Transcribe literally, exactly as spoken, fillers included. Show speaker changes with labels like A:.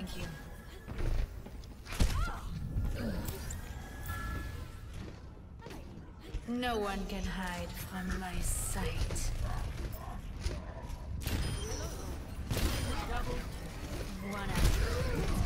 A: Thank you. No one can hide from my sight. One out.